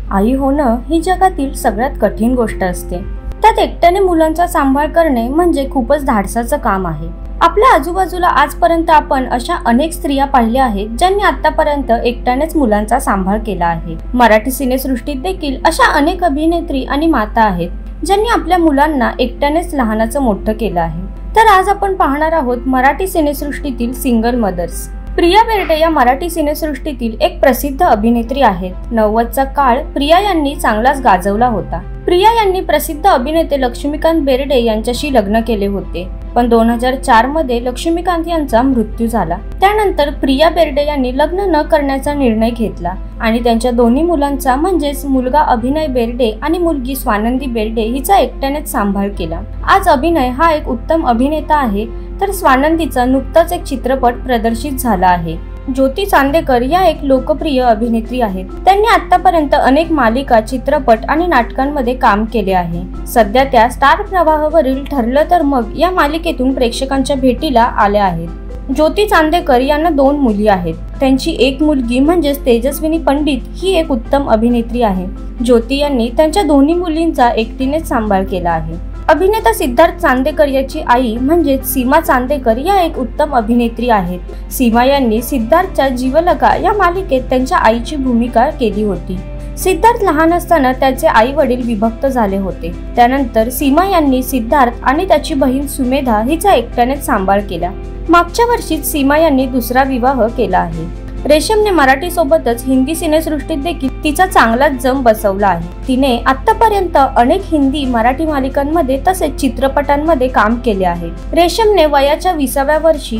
आई होणं ही जगातील सगळ्यात कठीण गोष्ट असते। त्यात एकट्याने मुलांचा सांभाळ करणे म्हणजे खूपच धाडसाचं काम आहे। आपल्या आजूबाजूला आजपर्यंत आपण अशा अनेक स्त्रिया पाहिल्या आहेत ज्यांनी आतापर्यंत एकट्यानेच मुलांचा सांभाळ केला आहे। मराठी सिनेसृष्टीत देखील अशा अनेक अभिनेत्री आणि माता आहेत ज्यांनी आपल्या मुलांना एकट्यानेच लहानाचं मोठं केलं आहे। तर आज आपण पाहणार आहोत मराठी सिनेसृष्टीतील सिंगल मदर्स। प्रिया बेर्डे या मराठी सिनेसृष्टीतील एक प्रसिद्ध अभिनेत्री आहेत। 90चा काळ प्रिया यांनी चांगलाच गाजवला होता। प्रिया यांनी प्रसिद्ध अभिनेते लक्ष्मीकांत बेर्डे यांच्याशी लग्न केले होते, पण 2004 मध्ये लक्ष्मीकांत यांचा मृत्यू झाला। त्यानंतर प्रिया बेर्डे यांनी लग्न न करण्याचा निर्णय घेतला आणि त्यांच्या दोन्ही मुलांचा म्हणजेच मुलगा अभिनय बेर्डे आणि मुलगी स्वानंदी बेर्डे हिचा एकट्यानेच सांभाळ केला। आज अभिनय हा एक उत्तम अभिनेता आहे, तर स्वानंदीचा नुकताच एक चित्रपट प्रदर्शित झाला आहे। ज्योती चांदेकर या एक लोकप्रिय अभिनेत्री आहेत। त्यांनी आतापर्यंत अनेक मालिका, चित्रपट आणि नाटकांमध्ये काम केले आहे। सध्या त्या स्टार प्रवाहावरील ठरलं तर मग या मालिकेतून प्रेक्षकांच्या भेटीला आल्या आहेत। ज्योती चांदेकर यांना 2 मुली आहेत। त्यांची एक मुलगी म्हणजेच तेजस्विनी पंडित ही एक उत्तम अभिनेत्री आहे। ज्योती यांनी त्यांच्या दोन्ही मुलींचा एकटीनेच सांभाळ केला आहे। अभिनेता सिद्धार्थ चांदेकर याची आई म्हणजेच सीमा चांदेकर या एक उत्तम अभिनेत्री आहेत। सीमा यांनी सिद्धार्थच्या जीवलगा या मालिकेत त्यांच्या आईची भूमिका केली होती। सिद्धार्थ लहान असताना त्याचे आई वडील विभक्त झाले होते। त्यानंतर सीमा यांनी सिद्धार्थ आणि त्याची बहीण सुमेधा हिचा एकट्यानेच सांभाळ केला। मागच्या वर्षीच सीमा यांनी दुसरा विवाह केला आहे। रेशमने मराठी सोबतच हिंदी सिनेसृष्टीत देखील तिचा चांगलाच जम बसवला आहे। तिने आतापर्यंत अनेक हिंदी मराठी मालिकांमध्ये तसेच चित्रपटांमध्ये काम केले आहे। रेशमने वयाच्या 20व्या वर्षी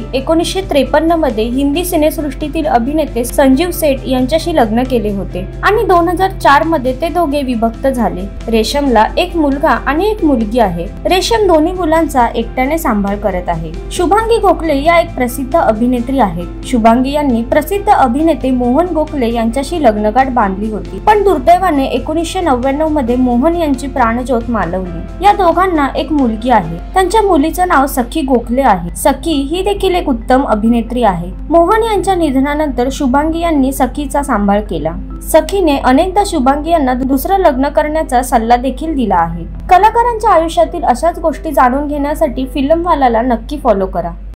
1953 मध्ये हिंदी सिनेसृष्टीतील अभिनेते संजीव सेठ यांच्याशी लग्न केले होते आणि 2004 मध्ये ते दोघे विभक्त झाले। रेशमला एक मुलगा आणि एक मुलगी आहे। रेशम दोन्ही मुलांचा एकट्याने सांभाळ करत आहे। शुभांगी गोखले या एक प्रसिद्ध अभिनेत्री आहेत। शुभांगी यांनी प्रसिद्ध अभिनेते मोहन गोखले यांच्याशी लग्नगाठ बांधली होती, पण दुर्दैवाने 1999 मध्ये मोहन यांची प्राणज्योत मालवली। या दोघांना एक मुलगी आहे। त्यांच्या मुलीचं नाव सखी गोखले आहे। सखी ही देखील एक उत्तम अभिनेत्री आहे। मोहन यांच्या निधनानंतर शुभांगी यांनी सखीचा सांभाळ केला। सखीने अनेकदा शुभांगी यांना दुसरं लग्न करण्याचा सल्ला देखील दिला आहे। कलाकारांच्या आयुष्यातील अशाच गोष्टी जाणून घेण्यासाठी फिल्मवालाला नक्की फॉलो करा।